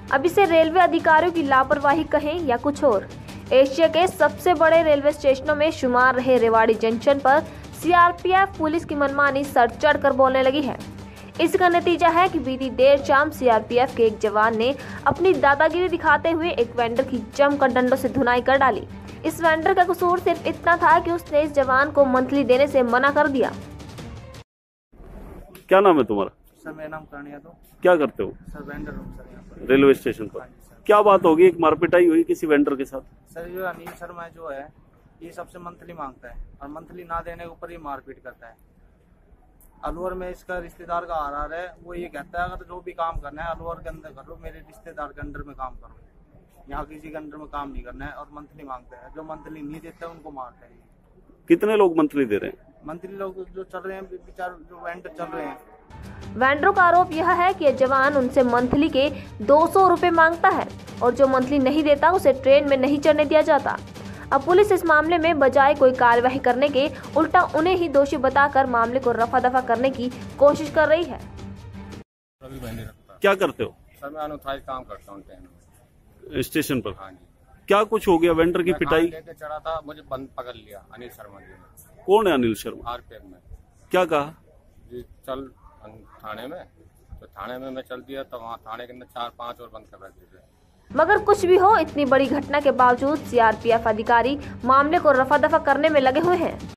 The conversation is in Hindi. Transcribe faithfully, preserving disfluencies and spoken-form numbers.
अब इसे रेलवे अधिकारियों की लापरवाही कहें या कुछ और। एशिया के सबसे बड़े रेलवे स्टेशनों में शुमार रहे रेवाड़ी जंक्शन पर सीआरपीएफ पुलिस की मनमानी सर चढ़कर बोलने लगी है। इसका नतीजा है कि बीती देर शाम सीआरपीएफ के एक जवान ने अपनी दादागिरी दिखाते हुए एक वेंडर की जमकर डंडों से धुनाई कर डाली। इस वेंडर का कसूर सिर्फ इतना था कि उसने इस जवान को मंथली देने से मना कर दिया। क्या नाम है तुम्हारा? सर मेरा नाम करनिया। तो क्या करते हो? सर वेंडर हूँ सर यहाँ पर रेलवे स्टेशन पर। क्या बात होगी? एक मारपिटाई हुई किसी वेंडर के साथ? सर ये अनिल शर्मा जो है ये सबसे मंथली मांगता है और मंथली ना देने के ऊपर ये मारपीट करता है। अलवर में इसका रिश्तेदार का आर है, वो ये कहता है अगर जो भी काम करना है अलवर के अंदर कर लो, मेरे रिश्तेदार के अंडर में काम करो, यहाँ किसी के अंडर में काम नहीं करना है। और मंथली मांगता है, जो मंथली नहीं देता है उनको मारता है। कितने लोग मंथली दे रहे हैं? मंथली लोग जो चल रहे हैं बेचार जो वेंडर चल रहे हैं। वेंडरों का आरोप यह है कि यह जवान उनसे मंथली के दो सौ रुपए मांगता है और जो मंथली नहीं देता उसे ट्रेन में नहीं चढ़ने दिया जाता। अब पुलिस इस मामले में बजाय कोई कार्यवाही करने के उल्टा उन्हें ही दोषी बताकर मामले को रफा दफा करने की कोशिश कर रही है। क्या करते हो? सर मैं अनौथाई काम करता हूँ ट्रेन स्टेशन पर। हाँ जी। क्या कुछ हो गया? वेंडर की पिटाई लेके चढ़ा था, मुझे बंद पकड़ लिया अनिल शर्मा जी ने। कौन है अनिल शर्मा? आरपीएफ में। क्या कहा? जी चल थाने में, तो थाने में मैं चल दिया, तो वहाँ थाने के अंदर चार पांच और बंद कर रखे थे। मगर कुछ भी हो, इतनी बड़ी घटना के बावजूद सीआरपीएफ अधिकारी मामले को रफा दफा करने में लगे हुए हैं।